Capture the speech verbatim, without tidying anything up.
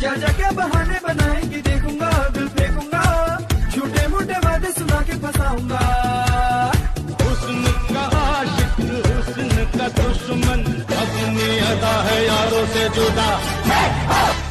जा जा के बहाने बनाएंगे, देखूंगा दिल फेंकूंगा, छोटे मोटे वादे सुना के फंसाऊंगा। हुस्न का आशिक हुस्न का दुश्मन, अपनी अदा है यारों से जुदा।